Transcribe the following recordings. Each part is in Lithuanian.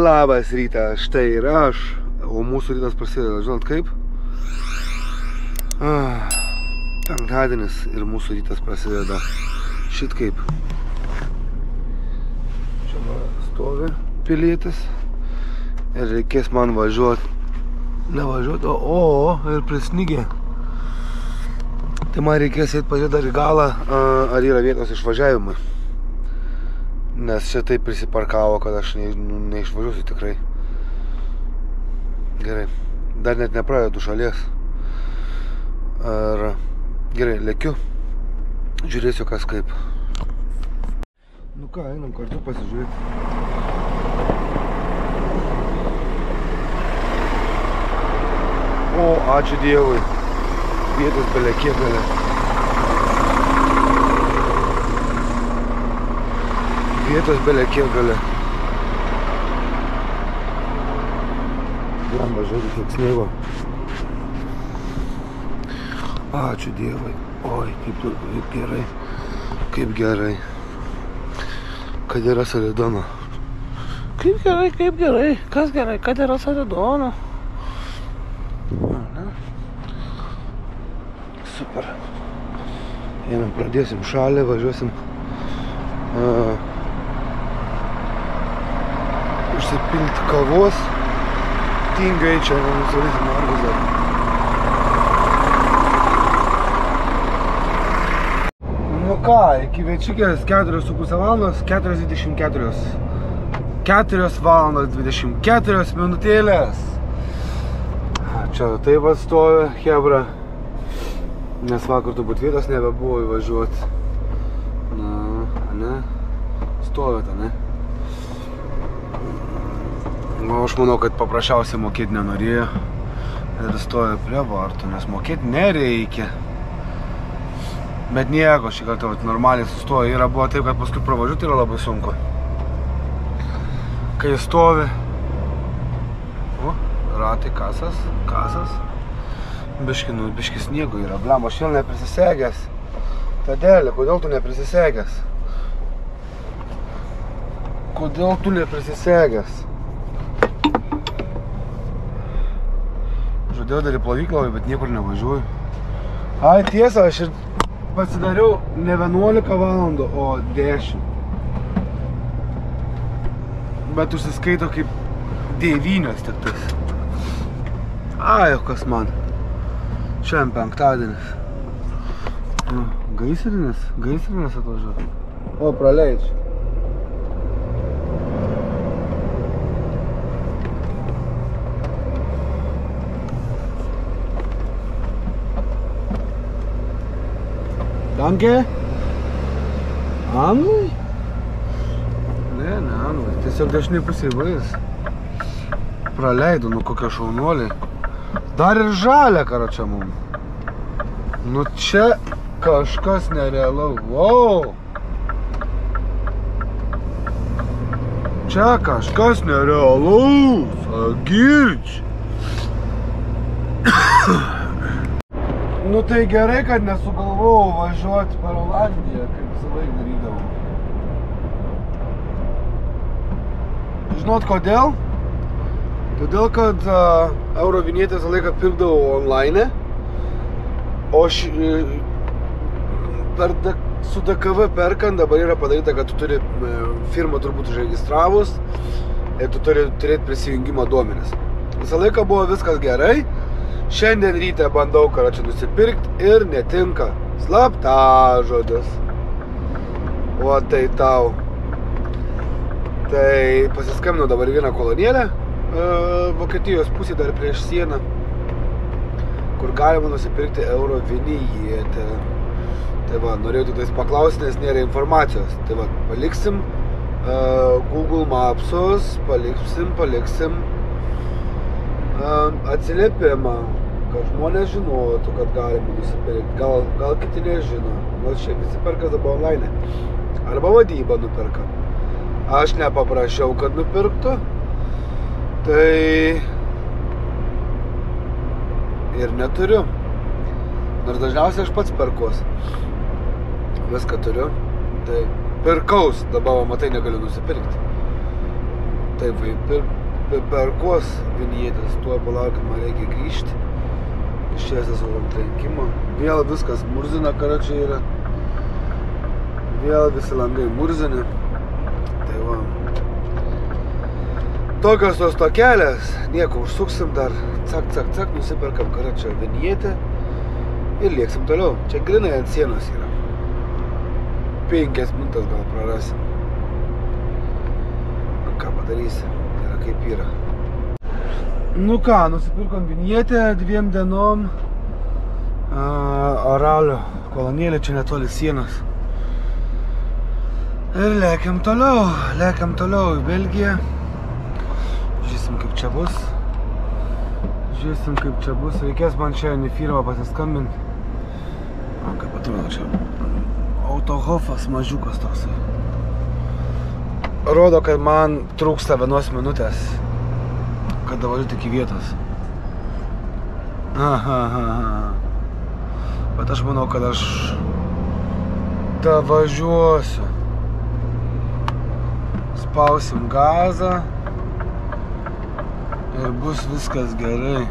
Labas rytas, štai ir aš, o mūsų rytas prasideda, žinot kaip? Penktadienis ir mūsų rytas prasideda šit kaip. Čia stovi pilietis ir reikės man važiuoti, ir prisnigė. Tai man reikės eiti pažiūrėti dar į galą, ar yra vietos išvažiavimui. Nes čia taip prisiparkavo, kad aš neišvažiuosiu tikrai. Gerai, dar net nepradedu šalies. Gerai, lėkiu, žiūrėsiu kas kaip. Nu ką, einam kartu pasižiūrėti. O, ačiū Dievui, vietos bele kiek gale. Vietos bele kiek gale. Blemba, žiūrėk, kiek sniego. Ačiū Dievui. Oi, kaip gerai. Kaip gerai. Kad yra Salidono. Kaip gerai. Kas gerai, kad yra Salidono. Super. Einam, pradėsim šalį, važiuosim. Užsipilti kavos. Tingai čia, nusivalysim arbuzą. Nu ką, iki Večikės 4,5 valandos, 4:24. 4 valandos 24 minutėlės. Čia taip va stovi hebra, nes vakar turbūt vietos nebebuvo įvažiuoti. Na, ne? Stovėt, ne? O aš manau, kad paprasčiausiai mokėti nenorėjo ir stovi prie vartų, nes mokėti nereikia. Bet nieko, šį kartą normaliai sustoja. Yra buvo taip, kad paskui pravažiuoti yra labai sunku. Kai stovi, ratai kasas. Biški sniego yra. Blem, aš vėl neprisisegęs. Tadelė, kodėl tu neprisisegęs? Kodėl tu neprisisegęs? Žadėjau dar į plovyklą, bet niekur nevažiuoju. Ai, tiesa, aš ir pasidariau ne 11 valandų, o 10. Bet užsiskaito kaip 9 tik tas. Ai, kas man. Šiandien penktadienis. Gaisrinis atvažiuoja. O, praleidžiu. Danke? Anglai? Ne anglai. Tiesiog dešinė pasivais. Praleido, nu kokie šaunuoliai. Dar ir žalia, karo čia mum. Nu čia kažkas nerealaus. Wow! Čia kažkas nerealaus. Agirč. Nu tai gerai, kad nesugalvojau važiuoti per Olandiją, kaip visą laiką darydavau. Žinot kodėl? Todėl, kad eurovinietę visą laiką pirkdavau online, o su DKV perkant dabar yra padaryta, kad tu turi firmą turbūt užregistravus ir tu turi turėti prisijungimo duomenis. Visą laiką buvo viskas gerai. Šiandien ryte bandau čia nusipirkti ir netinka. Slaptažodis. O tai tau. Tai pasiskambinau dabar vieną kolonėlę Vokietijos pusė dar prieš sieną, kur galima nusipirkti eurovinietę. Tai va, norėjau tik paklausti, nes nėra informacijos. Tai va, paliksim Google Mapsus, paliksim atsiliepimą, kad žmonės žinotų, kad galima nusipirkti. Gal kiti nežino, nors šiaip visi perka dabar online. Arba vadyba nuperka. Aš nepaprašiau, kad nupirktų, tai ir neturiu. Nors dažniausiai aš pats perkuos. Viską turiu. Tai pirkaus, dabar matai negaliu nusipirkti. Taip, per kuos vinjetės, tuo palaukim, man reikia grįžti. Iščias esu trenkimo. Vėl viskas murzina, karačiai yra. Vėl visi langai murzini. Tai va. Tokios tos tokelės, nieko, užsuksim dar, cak, nusiperkam karačio vinjetę ir lieksim toliau. Čia grinai ant sienos yra. 5 minutės gal prarasim. Nu ką padarysi, yra kaip yra. Nu ką, nusipirkom vinjetę 2 dienom. Aralio kolonėlė čia netoli sienos. Ir lekiam toliau į Belgiją. Žiūrėsim, kaip čia bus. Reikės man šiandien į firmą pasiskambinti. Man kaip atrodo čia. Autohofas mažiukas toksai. Rodo, kad man trūksta 1 minutės, kad davažiuoti iki vietos. Bet aš manau, kad aš davažiuosiu. Spausim gazą. Ir bus viskas gerai.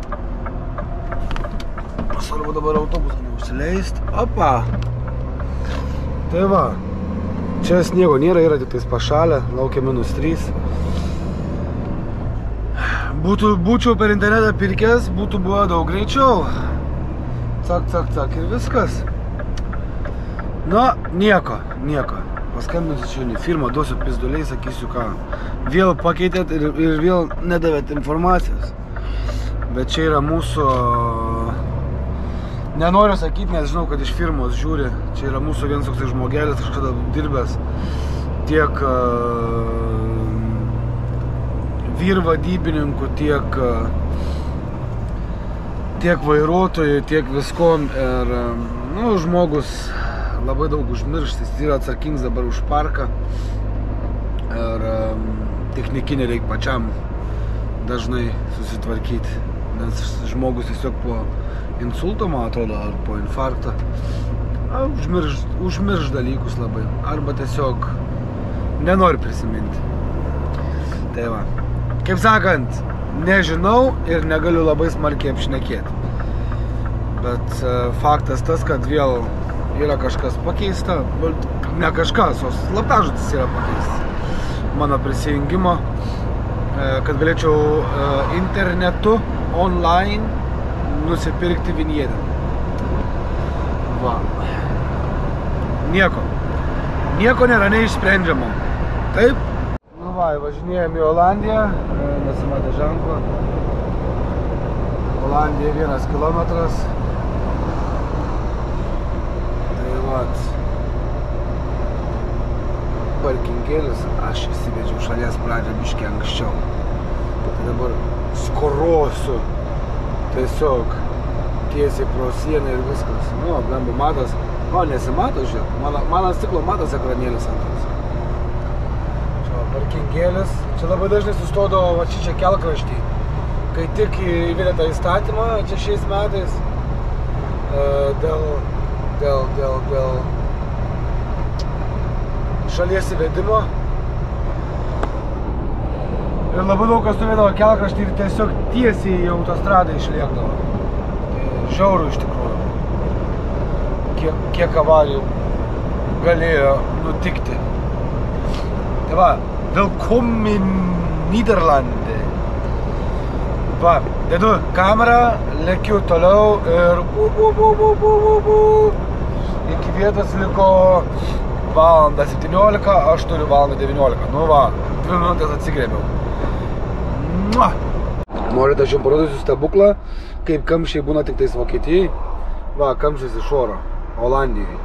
Svarbu dabar autobusą neužsileist. Opa! Tai va. Čia sniego nėra, yra tik tais pašalę. Laukia -3. Būčiau per internetą pirkęs, būtų buvo daug greičiau. Cak ir viskas. Nu, nieko. Paskambinsiu čia į firmą, duosiu pizduliai, sakysiu ką. Vėl pakeitėt ir vėl nedavėt informacijos. Bet čia yra mūsų... Nenoriu sakyti, nes žinau, kad iš firmos žiūri. Čia yra mūsų vienas toks žmogelis, kažkada dirbęs tiek vyrvadybininkų, tiek vairuotojų, tiek viskom. Ir, nu, žmogus labai daug užmirštis, jis yra atsakingas dabar už parką ir technikinį reikia pačiam dažnai susitvarkyti, nes žmogus tiesiog po insulto, man atrodo, ar po infarkto užmirš dalykus labai, arba tiesiog nenori prisiminti. Tai va, kaip sakant, nežinau ir negaliu labai smarkiai apšnekėti, bet faktas tas, kad vėl yra kažkas pakeista, ne kažkas, o slaptažodis yra pakeistas mano prisijungimo, kad galėčiau internetu, online nusipirkti vinjetę. Va. Nieko nėra neišsprendžiamo. Taip? Nu va, važinėjom į Olandiją, nesimatė ženklo. Olandija 1 kilometras. Parkingėlis, aš įsivedžiau šalies pradžią biškį anksčiau. Tai dabar skorosiu tiesiog tiesiai pro sieną ir viskas. Nu, blemba matas, man nesimato, žiūrėk, man ant stiklo matas ekranėlis antras. Čia parkingėlis, čia labai dažnai sustodavo va čia kelkraštį. Kai tik įvedė tą įstatymą, čia šiais metais, dėl šalies įvedimo. Ir labai daug kas stovėdavo kelkraštį ir tiesiog tiesiai į autostradą išlėkdavo. Žiauru iš tikrųjų. Kiek avarijų galėjo nutikti. Tai va, Willkommen in Niederlande. Va, dedu kamerą, lekiu toliau ir iki vietos liko valandą 17, aš turiu valandą 19. Nu va, 2 minutės atsigrėbiau. Norite, aš jums parodysiu stebuklą, kaip kamščiai būna tik tais Vokietijai. Va, kamštis iš oro, Olandijai.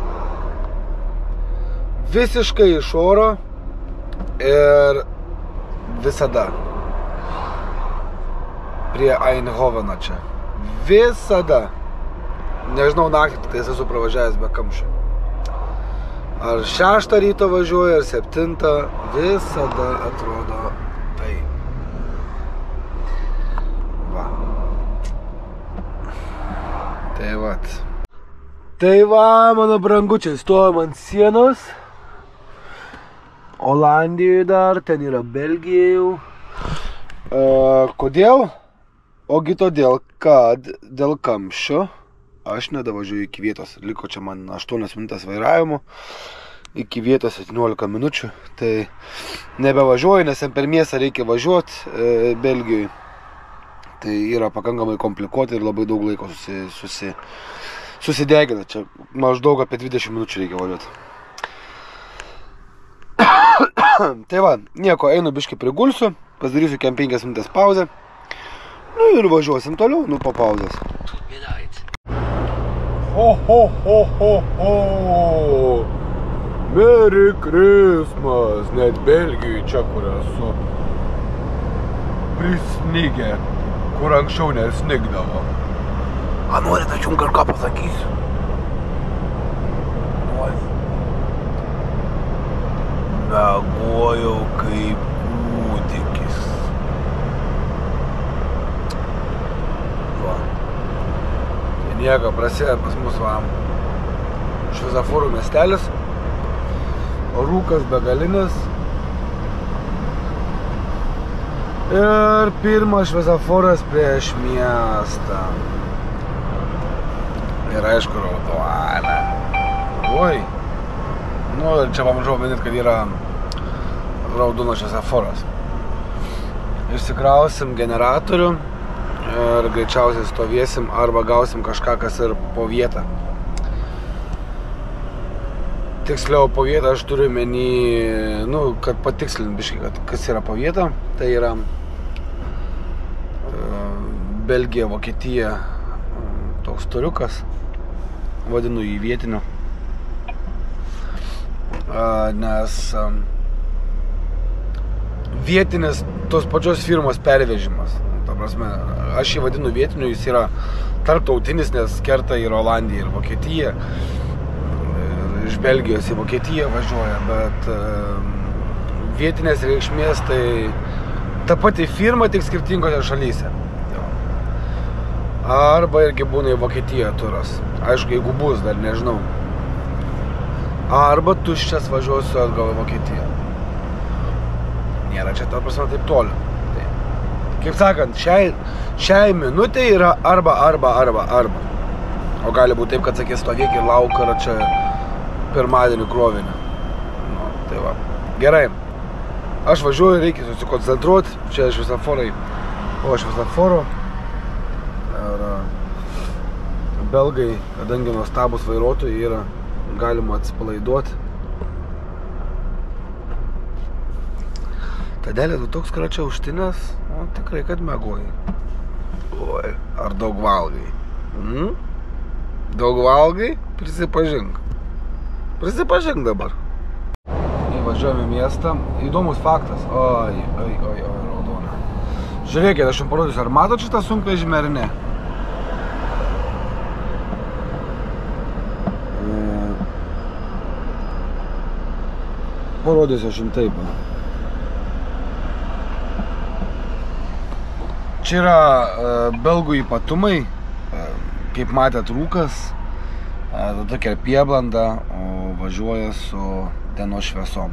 Visiškai iš oro ir visada. Prie Eindhoveno čia. Visada. Nežinau, naktį tik esu pravažiavęs be kamščių. Ar 6 ryto važiuoju, ar 7, visada atrodo tai. Va. Tai vat. Tai va, mano brangučiai, stovim ant sienos. Olandijoje dar, ten yra Belgija jau. Kodėl? Ogi todėl, kad dėl kamščio aš nedavažiuoju iki vietos. Liko čia man 8 minutės vairavimo, iki vietos 17 minučių. Tai nebevažiuoju, nes per miestą reikia važiuoti Belgijoje. Tai yra pakankamai komplikuota ir labai daug laiko susidegina. Čia maždaug apie 20 minučių reikia važiuoti. Tai va, nieko, einu biškai prigulsiu, pasidarysiu kem 5 minutės pauzę. Nu ir važiuosim toliau, nu po pauzės. Ho, ho, ho, ho, ho! Merry Christmas! Net Belgijoj čia, kur esu prisnigę, kur anksčiau nesnigdavo. A, norit, aš jums kažką pasakysiu? Miegojau kaip kūdikis. Va. Tai nieko, prasideda pas mus va šviesoforų miestelis. Rūkas begalinis. Ir pirmas šviesoforas prieš miestą. Ir aišku raudona. Oi. Nu, ir čia pamažau minėt, kad yra raudonas šviesoforas. Išsikrausim generatorių ir greičiausiai stovėsim arba gausim kažką, kas ir po vietą. Tiksliau, po vietą aš turiu menį, nu, kad patikslint biškai, kad kas yra po vietą. Tai yra Belgija, Vokietija, toks turiukas, vadinu jį vietiniu. Nes vietinis tos pačios firmos pervežimas. Ta prasme, aš jį vadinu vietiniu, jis yra tarptautinis, nes kerta ir Olandija, ir Vokietija. Iš Belgijos į Vokietiją važiuoja, bet vietinės reikšmės tai ta pati firma, tik skirtingose šalyse. Arba irgi būna į Vokietiją turas. Aišku, jeigu bus, dar nežinau. Arba tuščias važiuosiu atgal į Vokietiją. Nėra čia, ta prasme, taip toli. Tai, kaip sakant, šiai minutė yra arba. O gali būti taip, kad sakės stovėk ir lauk, ar čia pirmadienį krovinį. Nu, tai va. Gerai. Aš važiuoju, reikia susikoncentruoti. Čia šviesoforai. O šviesoforo. Ir belgai, kadangi nuostabus vairuotojai yra, galima atsipalaiduoti. Tadelė, tu toks kračia užtinės, o tikrai, kad miegoji. Oi, ar daug valgai? Daug valgai? Prisipažink. Prisipažink dabar. Įvažiuojame į miestą. Įdomus faktas. Oi, raudona. Žiūrėkit, aš jums parodysiu, ar matot šitą sunkvežimį ar ne? Parodysiu aš jums taip. Čia yra belgų ypatumai, kaip matėt rūkas, tokia pieblanda, o važiuoja su dienos šviesom.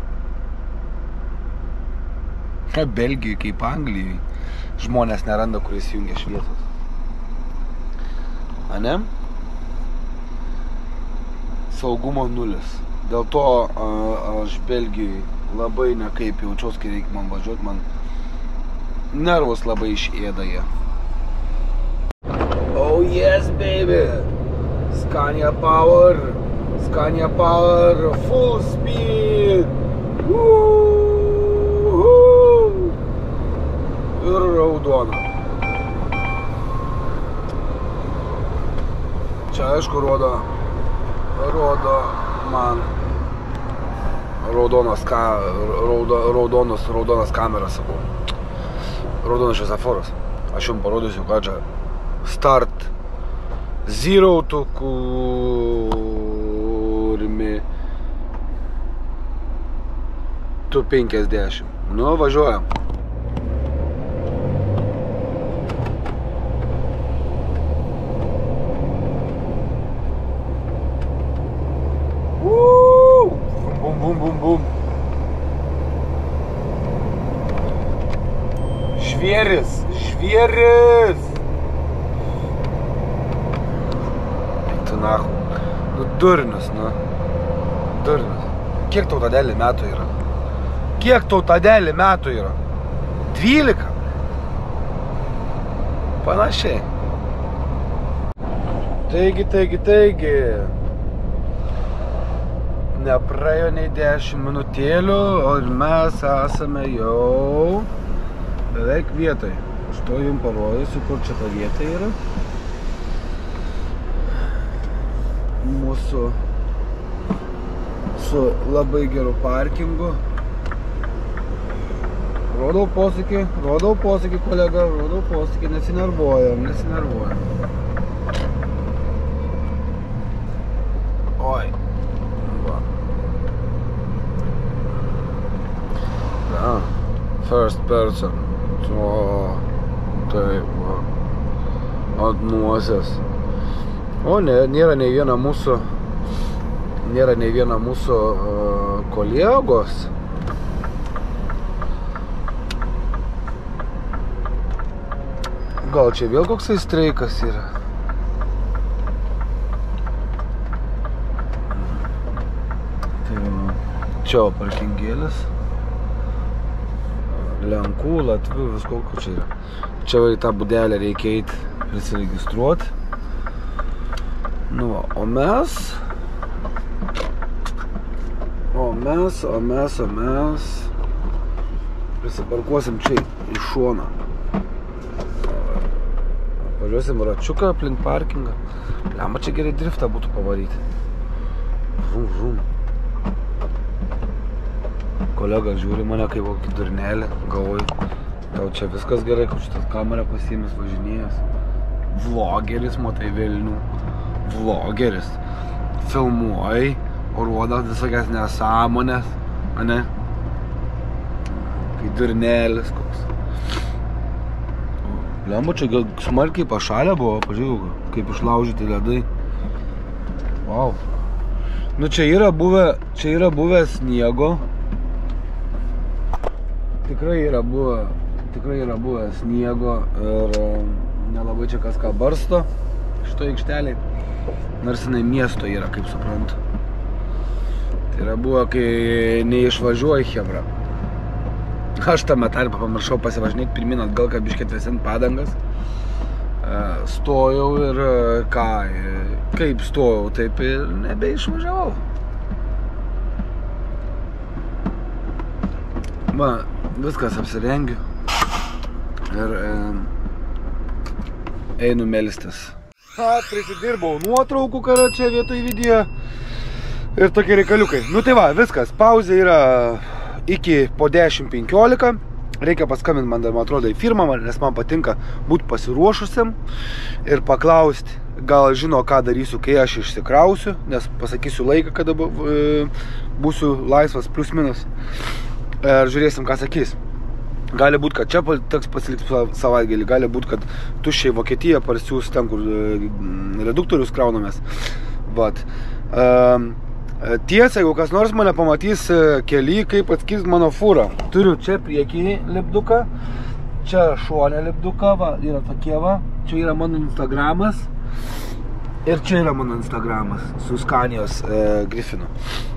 Belgijai kaip Anglijai žmonės neranda, kur įsijungia šviesos. Ane? Saugumo nulis. Dėl to aš Belgijai labai nekaip jaučiaus, kai reikia man važiuoti, man nervus labai išėda jie. Oh yes, baby! Scania Power, full speed! Ir raudona. Čia aišku rodo man raudonas kameras, sakau. Raudonas šviesoforas. Aš jums parodysiu, kad čia start 0 to kurmi 250. Nu, važiuojam. Bum. žvėris, žvėris. Tu nahu. Nu, durnius, nu. Durnius. Kiek tau Tadelį metų yra? Kiek tau Tadelį metų yra? 12? Panašiai. Taigi. Nepraėjo nei 10 minutėlių, o ir mes esame jau beveik vietoj. Aš to jums parodysiu, kur čia ta vieta yra. Mūsų su labai geru parkingu. Rodau posakį, kolega, nesinervuojam. Oi. Va. Ja, first person. O, taip, va. Ant nuosės. O, nėra nei viena mūsų kolegos. Gal čia vėl koksai streikas yra? Tai čia parkingėlis. Lenkų, Latvių, visko čia yra. Čia į tą budelę reikia eiti prisiregistruoti. Nu, o mes prisiparkuosim čia į šoną. Važiuosim račiuką aplink parkingą. Lemma, čia gerai driftą būtų pavaryti. Vrum. Kolega žiūri mane kaip kokį durnelį, galvoju, tau čia viskas gerai, kad šitas kamerą pasiėmęs važinėjęs. Vlogeris, matai, Vilnių. Vlogeris. Filmuoji, rodo visokias nesąmonės, ane? Kai durnelis koks. Lemba, čia gal smarkiai pašalę buvo, pažiūrėjau, kaip išlaužyti ledai. Wow. Nu, čia yra buvę sniego. Tikrai yra buvę sniego ir nelabai čia kas ką barsto šito aikšteliai. Nors jinai miesto yra, kaip suprantu. Tai yra buvo, kai neišvažiuoji chebra. Aš tame tarpą pamiršau pasivažinėti pirmin atgal, kad biškėt visint padangas. Stojau ir kaip stojau, taip ir nebeišvažiavau. Va, viskas apsirengiu ir einu melstis. Prisidirbau nuotraukų, kada čia vietoj video ir tokie reikaliukai. Nu tai va, viskas, pauzė yra iki po 10:15. Reikia paskambinti man dar, man atrodo, į firmą, nes man patinka būti pasiruošusiam ir paklausti, gal žino, ką darysiu, kai aš išsikrausiu, nes pasakysiu laiką, kada būsiu laisvas, plus minus. Ir žiūrėsim, ką sakys. Gali būt, kad čia teks pasilikti savaitgalį, gali būt, kad tuščiai Vokietiją parsiūs ten, kur reduktorius kraunamės. Vat. Tiesa, jeigu kas nors mane pamatys kely, kaip atskirti mano fūrą. Turiu čia priekį lipduką, čia šone lipduką, va, yra tokie va. Čia yra mano Instagramas ir čia yra mano Instagramas su Skanijos Grifinu.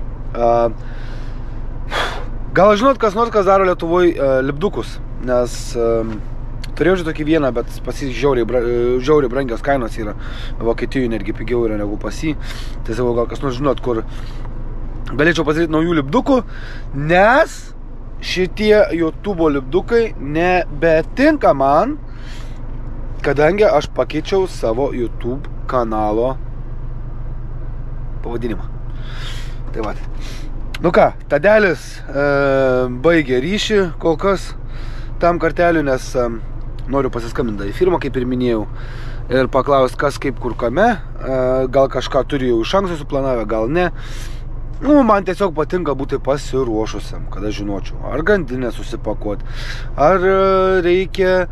Gal žinot, kas nors, kas daro Lietuvoj lipdukus, nes turėjau tokį vieną, bet pas jį žiauriai brangios kainos yra. Vokietijoje netgi pigiau yra negu pas jį. Tai savo, gal kas nors žinot, kur galėčiau pasidaryti naujų lipdukų, nes šitie YouTube lipdukai nebetinka man, kadangi aš pakeičiau savo YouTube kanalo pavadinimą. Tai va. Nu ką, Tadelis baigė ryšį kol kas tam karteliu, nes noriu pasiskambinti į firmą, kaip ir minėjau, ir paklausti, kas kaip kur kame, gal kažką turi jau iš anksto suplanavę, gal ne. Nu, man tiesiog patinka būti pasiruošusiam, kad aš žinočiau, ar grandinę susipakuoti, ar reikia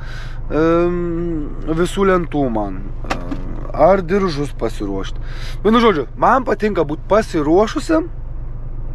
visų lentų man, ar diržus pasiruošti. Vienu žodžiu, man patinka būti pasiruošusiam,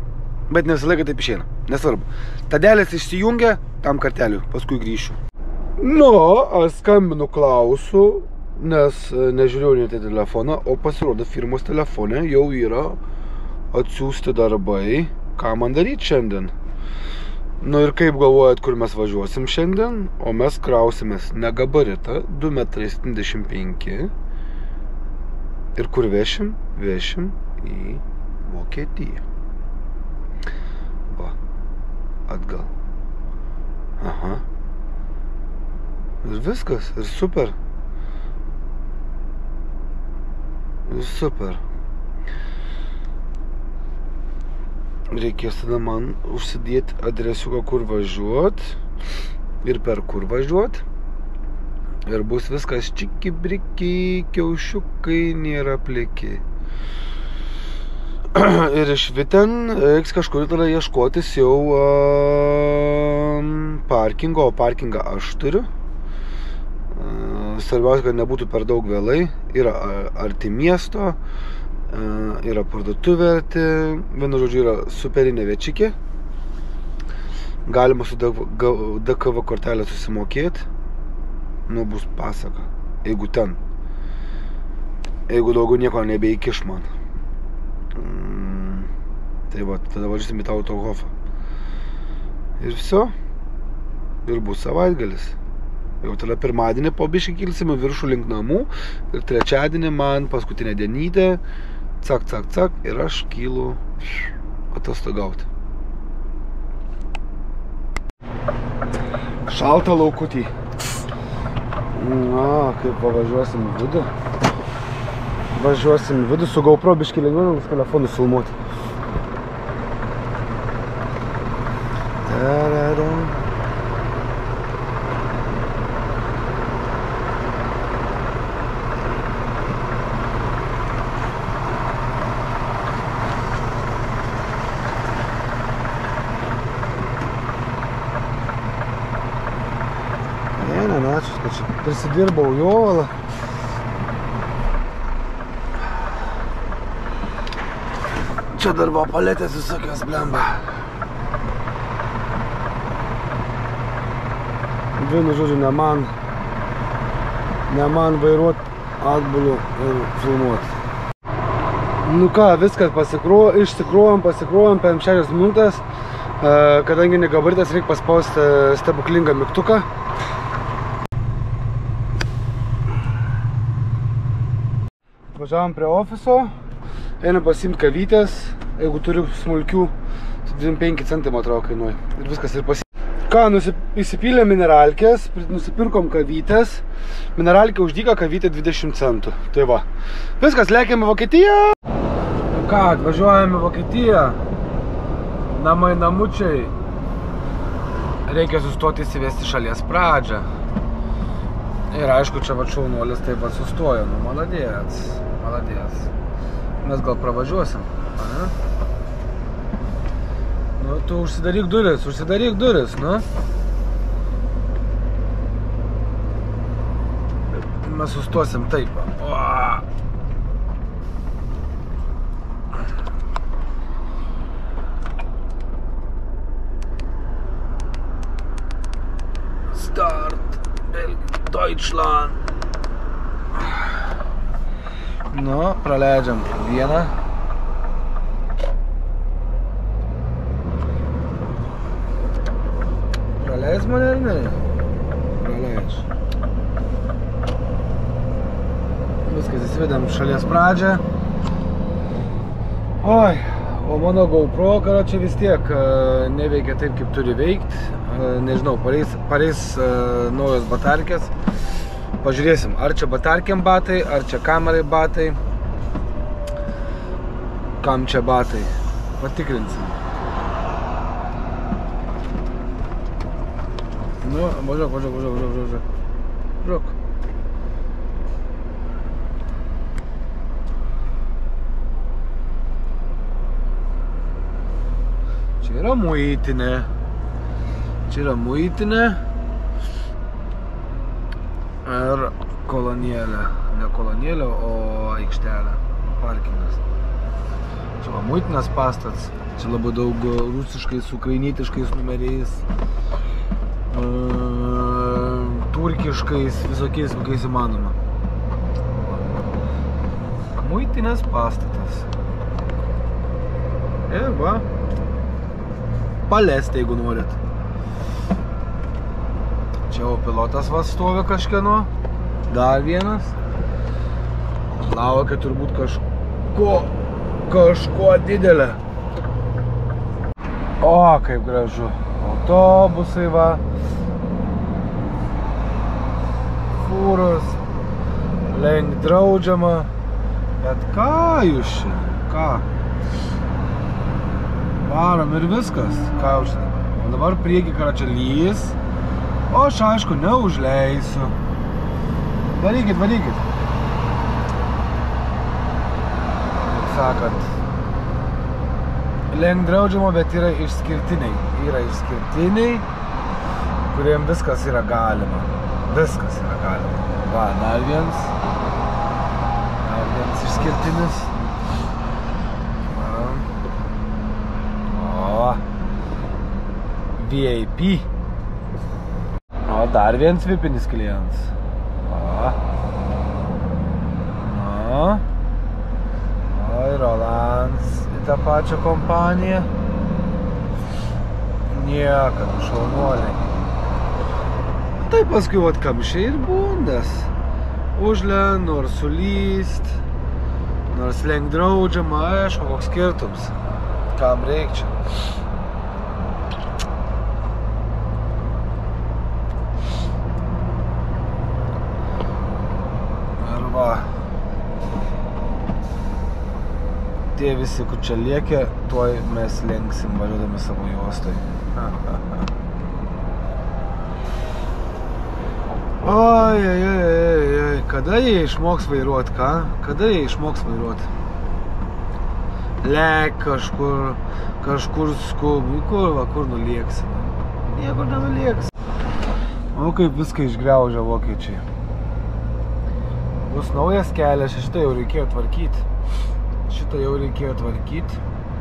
bet ne visą laiką taip išeina, nesvarbu. Tadelis išsijungia tam karteliu, paskui grįšiu. Nu, aš skambinu klausiu, nes nežiūrėjau net į telefoną, o pasirodo firmos telefone jau yra atsiųsti darbai, ką man daryti šiandien. Nu ir kaip galvojat, kur mes važiuosim šiandien, o mes krausimės negabaritą, 2,75 m. Ir kur vešim? Vešim į Vokietiją. Va, atgal. Aha. Ir viskas, ir super. Ir super. Reikės tada man užsidėti adresiuką, kur važiuot ir per kur važiuot. Ir bus viskas čiki-briki, kiaušiukai nėra pliki. Ir iš Viten reiks kažkur tada ieškotis jau parkingo, o parkingą aš turiu. Svarbiausia, kad nebūtų per daug vėlai. Yra arti miesto, yra parduotuvė arti. Vienu žodžiu, yra superinė večikė. Galima su DKV kortelę susimokėti. Nu, bus pasaka. Jeigu ten. Jeigu daugiau nieko nebeįkiš man. Tai va, tada važiuosim į tą autohofą. Ir viso. Ir bus savaitgalis. Jau tada pirmadienį po biškį kilsime viršų link namų. Ir trečiadienį man paskutinė dienytė. Cak, cak, cak. Ir aš kylu atostogauti. Šalta laukutį. Na, kaip pavažiuosim į vidų. Važiuosim į vidų su GoPro biškį lengviau, nes telefonų filmuoti. Ačiū, kad čia prisidirbau jovalą. Čia dar buvo paletės visokios blemba. Vienu žodžiu, ne man vairuot atbulų ir filmuoti. Nu ką, viskas išsikruojam per 6 minutės. Kadangi negabaritas, reikia paspausti stebuklingą mygtuką. Važiavam prie ofiso, einam pasiimti kavytės, jeigu turiu smulkių, 25 cm kainuoja ir viskas ir pasiimti. Ką, įsipylėm mineralkės, nusipirkom kavytės, mineralkė už dyką, kavytė 20 centų. Tai va, viskas, lėkėm į Vokietiją. Ką, atvažiuojam į Vokietiją, namai namučiai, reikia sustoti įsivesti šalies pradžią. Ir aišku, čia va šaunuolis taip pat sustojo, nu maladėts. Mes gal pravažiuosim, ane? Nu, tu užsidaryk duris, nu. Mes sustosim taip. Start, Deutschland. Nu, praleidžiam vieną. Praleis mane ar ne? Praleidž. Viskas, įsivedėm šalies pradžią. Oi, o mano GoPro, čia vis tiek neveikia taip, kaip turi veikti. Nežinau, pareis naujos batarkės. Pažiūrėsim, ar čia batarkiam batai, ar čia kamerai batai. Kam čia batai? Patikrinsim. Nu, važiuok. Čia yra muitinė. Ir kolonėlė. Ne kolonėlė, o aikštelė. Parkingas. Čia va muitinės pastats. Čia labai daug rusiškais, ukrainietiškais numeriais. turkiškais, visokiais kokiais įmanoma. Muitinės pastatas. Ir va, palesti, jeigu norit. Čia jau pilotas va stovi kažkieno. Dar vienas. Laukia turbūt kažko didelė. O, kaip gražu. Autobusai va. Fūros. Lenk draudžiama. Bet ką jūs čia? Ką? Varom ir viskas. Ką už tai? O dabar prieki Karačalys. O aš aišku neužleisiu. Varykit, varykit. Kaip sakant. Lenk draudžiama, bet yra išskirtiniai. Yra išskirtiniai, kuriem viskas yra galima. Viskas yra galima. Va, dar vienas išskirtinis. O, VIP. O, dar vienas VIPinis klientas. O, ir Rolands į tą pačią kompaniją. Niekam, šaunuoliai. Tai paskui vat kamščiai ir bundas. Užlen, nors sulyst, nors lenk draudžiama, aišku, koks skirtums. Kam reik čia? Ir va. Tie visi, kur čia liekia, tuoj mes lenksim važiuodami savo juostoj. Oi, kada jie išmoks vairuot, ką? Kada jie išmoks vairuot? Lek kažkur skubu, kur nulieksi? Niekur nenulieksi. O kaip viską išgriaužia vokiečiai. Bus naujas kelias, šitą jau reikėjo tvarkyti.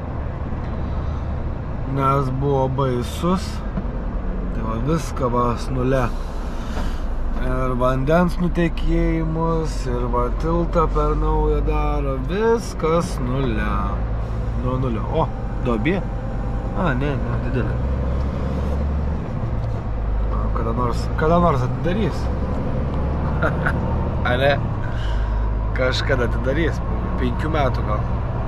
Nes buvo baisus. Tai va viską va nule. Ir vandens nutekėjimus, ir va tiltą per naują daro, viskas nule. Nuo nulio. O, duobė? A, ne, didelė. Kada nors atidarys. A ne? Kažkada atidarys, 5 metų gal.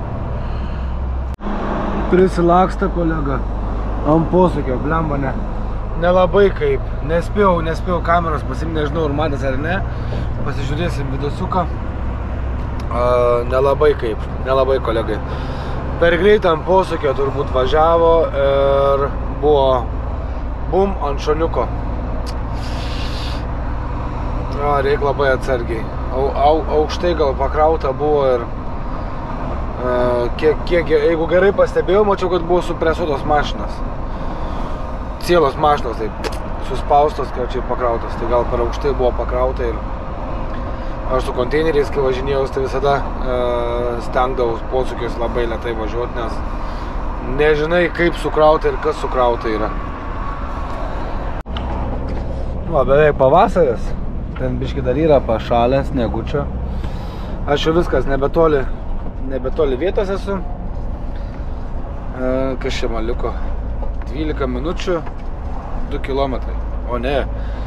Prisilaksta kolega. Ant posūkio, blemba ne. Nelabai kaip. Nespėjau kameros pasimti, nežinau, ar matęs ar ne. Pasižiūrėsim vidasuką. Nelabai kaip. Nelabai, kolegai. Per greitą ant posūkio turbūt važiavo ir buvo bum ant šoniuko. Reik labai atsargiai. Aukštai gal pakrauta buvo ir jeigu gerai pastebėjau, mačiau, kad buvo supresuotos mašinos. Cielos mašinos, taip, suspaustos, kračiai pakrautos, tai gal per aukštai buvo pakrauta ir aš su konteineriais, kai važinėjau, tai visada stengdavau posūkius labai lėtai važiuoti, nes nežinai, kaip sukrauta ir kas sukrauta yra. Va, beveik pavasaris, ten biški dar yra pašalęs, sniegučio. Aš jau viskas, nebetoli vietos esu. Kas čia man liko? 12 minučių, 2 kilometrai. O ne,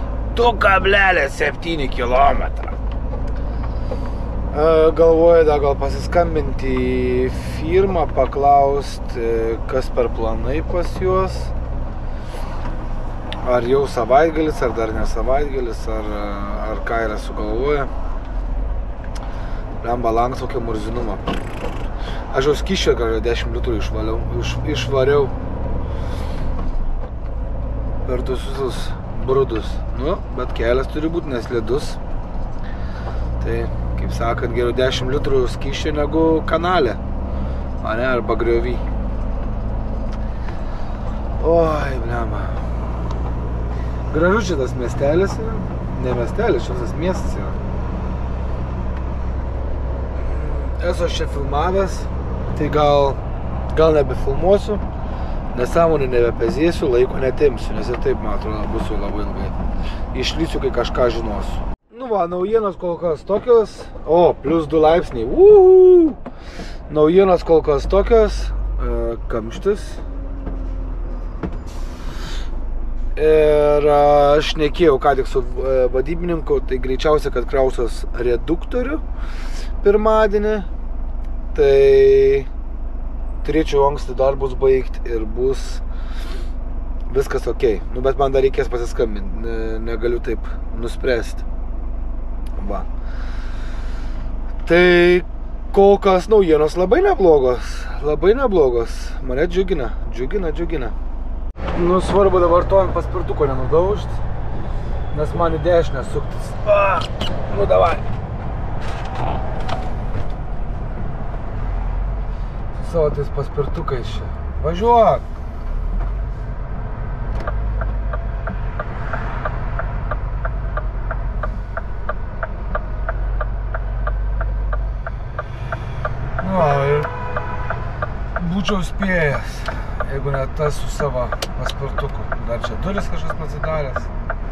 2,7 kilometrą. Galvoju, gal pasiskambinti į firmą, paklausti, kas per planai pas juos. Ar jau savaitgalis, ar dar ne savaitgalis, ar ką yra sugalvoję. Lemba langs tokio murzinumą. Aš jau skysčio 10 litrų išvariau. Per tuos visus brudus. Nu, bet kelias turi būti neslidus. Tai, kaip sakant, geriau 10 litrų skysčio negu kanalė. A ne, arba griovy. Oi, blema. Gražu šitas miestelis yra. Ne miestelis, šitas miestas yra. Esu aš čia filmavęs. Tai gal nebefilmuosiu. Nesąmonį nebepezėsiu, laiko netimsiu, nes ir taip, man atrodo, bus jau labai ilgai. išlysiu, kai kažką žinosiu. Nu va, naujienos kol kas tokios. O, plius 2 laipsniai. Uhu! Naujienos kol kas tokios. Kamštis. Ir aš šnekėjau ką tik su vadybininku, tai greičiausia, kad krausios reduktorių pirmadienį. Tai turėčiau anksti darbus baigti ir bus viskas okei. Nu, bet man dar reikės pasiskambinti, negaliu taip nuspręsti. Va. Tai kol kas naujienos labai neblogos. Mane džiugina. Nu, svarbu dabar to ant paspirtuko nenudaužti, nes man į dešinę suktis. Nu, davai. Su savo tais paspirtukais čia. Važiuok. Būčiau spėjęs, jeigu net tas su savo paspirtuku. Dar čia duris kažkas pasidaręs.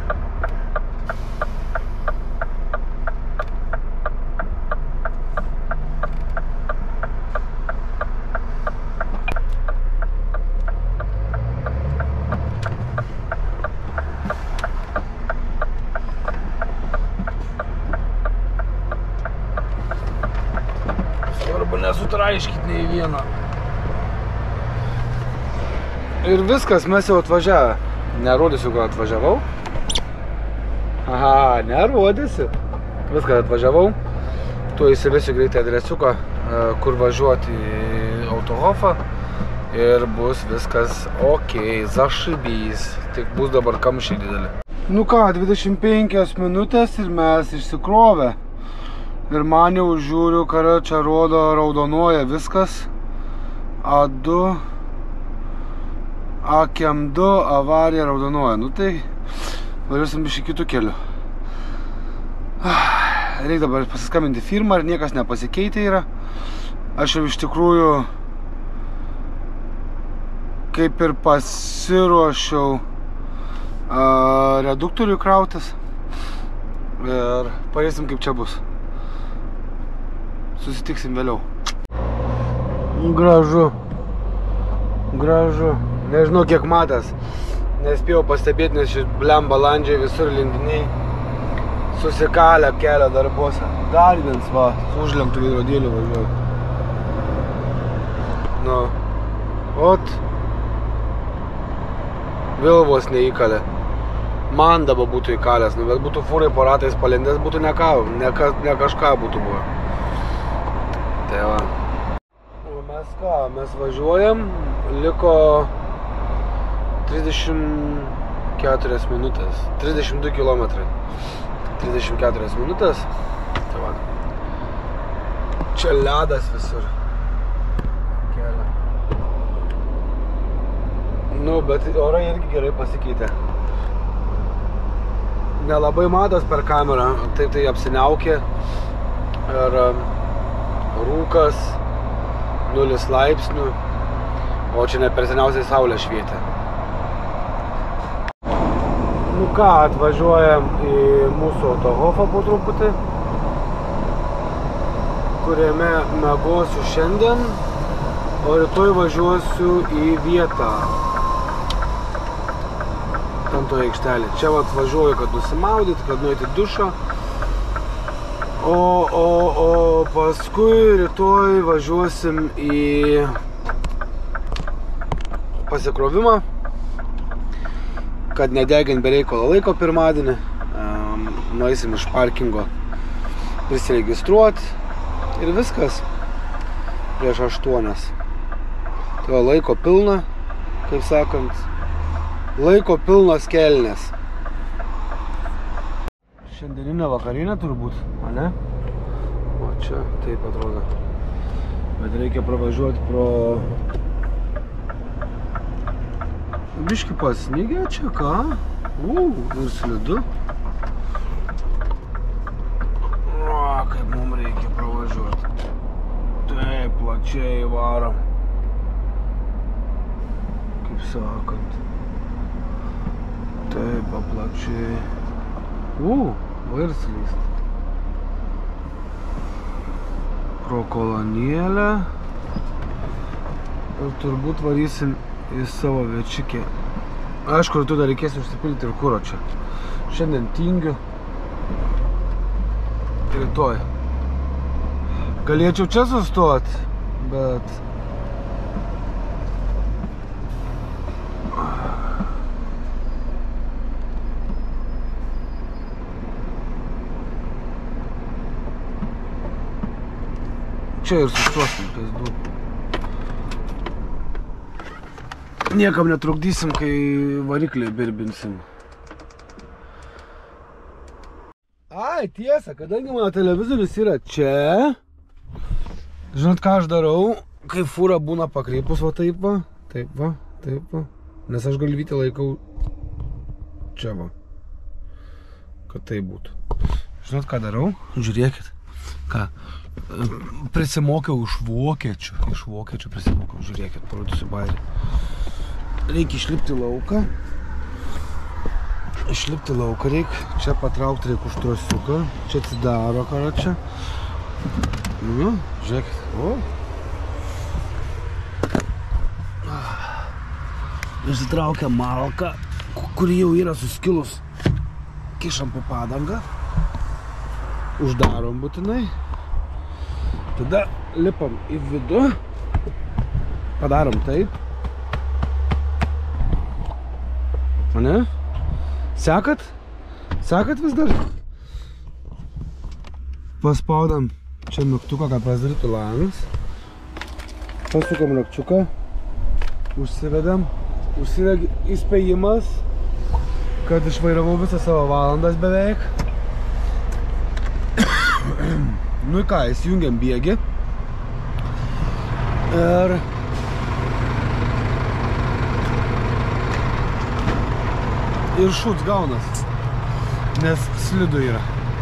Svarbu nesutraiškit nei vieną. Ir viskas, mes jau atvažiavę. Nerodysiu, kad atvažiavau. Aha, nerodysiu. Viskas atvažiavau. Tu įsivesiu greitai adresiuką, kur važiuoti į Autohofą. Ir bus viskas okei, zašibys. Tik bus dabar kamščiai didelį. Nu ką, 25 minutės ir mes išsikrovę. Ir man jau žiūriu, kada čia rodo raudonuoja viskas. A2 Akiem 2 avarija raudonuoja. Nu tai važiuosim biškį kitų kelių. Reikia dabar pasiskambinti firmą, ir niekas nepasikeitė yra. Aš jau iš tikrųjų kaip ir pasiruošiau reduktorių krautis. Ir pažiūrėsim, kaip čia bus. Susitiksim vėliau. Gražu. Nežinau, kiek matęs. Nespėjau pastebėti, nes šit blem balandžiai visur lindiniai susikalę kelio darbuose. Dar viens, va, su užlenktų veidrodėliu važiuoju. Nu, ot. Vėl vos neįkalė. Man dabar būtų įkalęs, nu, bet būtų fūrai po ratais palendęs, būtų ne kažką būtų buvę. Tai va. O mes ką, mes važiuojam, liko 34 minutės, 32 kilometrai, 34 minutės, tai va, čia ledas visur, kelia. Nu, bet orai irgi gerai pasikeitė. Nelabai matos per kamerą, tai apsiniaukė ir rūkas, 0 laipsnių, o čia ne per seniausiai saulė švietė. Nu ką, atvažiuojam į mūsų Autohofą po truputį, kuriame miegosiu šiandien, o rytoj važiuosiu į vietą. Ten to aikštelė. Čia atvažiuoju, kad nusimaudyti, kad nueiti dušą. O paskui rytoj važiuosim į pasikrovimą, kad nedegint be reikalo laiko pirmadienį. Nueisim iš parkingo prisiregistruoti ir viskas prieš 8. Tai laiko pilna, kaip sakant, laiko pilnos kelnės. Šiandieninė vakarinė turbūt, ane? O čia taip atrodo. Bet reikia pravažiuoti pro... Biškį pasnygė čia, ką? Ir slidu. Kaip mums reikia pravažiuoti. Taip, plačiai varom. Kaip sakant. Taip, paplačiai. Vairslys. Pro kolonėlę. Ir turbūt varysim į savo večikę. Aišku, tu dar reikės užsipilti ir kuro čia. Šiandien tingiu. Rytoj. Galėčiau čia sustot, bet... Čia ir sustosim, pizdu. Niekam netrukdysim, kai variklį birbinsim. Ai, tiesa, kadangi mano televizorius yra čia, žinot, ką aš darau, kai fūra būna pakreipus, va taip va, taip va, taip va. Nes aš galvytį laikau čia va, kad tai būtų. Žinot, ką darau? Žiūrėkit, ką. Prisimokiau iš vokiečių prisimokiau, žiūrėkit, parodysiu bairį. Reikia išlipti lauką. Reikia čia patraukti, reikia už trosiuką. Čia atsidaro, karačia. Nu, žiūrėkit, Išsitraukia malką, kuri jau yra suskilus. Kišam po padangą. Uždarom būtinai. Tada lipam į vidų, padarom taip. Ane? Sekat? Sekat vis dar? Paspaudam čia mygtuką, kad pasidarytų langas. Pasukam rakčiuką. Užsivedam. Užsideg įspėjimas, kad išvairavau visą savo valandas beveik. Nu į ką, įsijungiam bėgį ir šūts gaunas, nes slidu yra.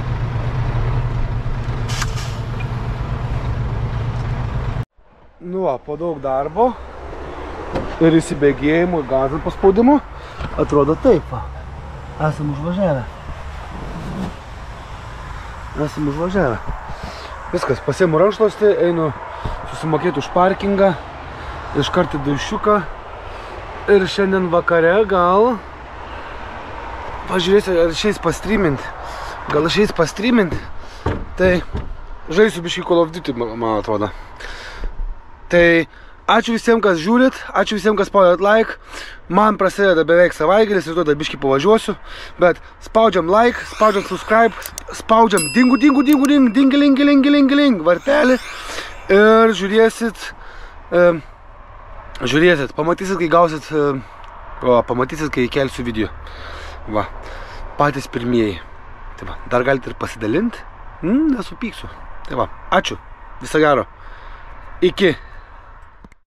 Nu va, po daug darbo ir įsibėgėjimų ir gazų paspaudimų atrodo taip va. Esam užvažiavę. Viskas, pasiimu rankšluostį, einu susimokėti už parkingą, iškart į dušiuką ir šiandien vakare gal pažiūrėsiu, ar išeis pastreaminti. Tai žaisiu biškį Call of Duty, man atrodo. Tai ačiū visiems, kas žiūrit, ačiū visiems, kas spaudėt like. Man prasideda beveik savaitgalis ir tada biškį pavažiuosiu. Bet spaudžiam like, spaudžiam subscribe, spaudžiam dingiling vartelį. Ir žiūrėsit, pamatysit, kai gausit, pamatysit, kai kelsiu video. Va, patys pirmieji. Tai va, dar galite ir pasidalinti. Nesupyksiu. Tai va, ačiū, viso gero. Iki.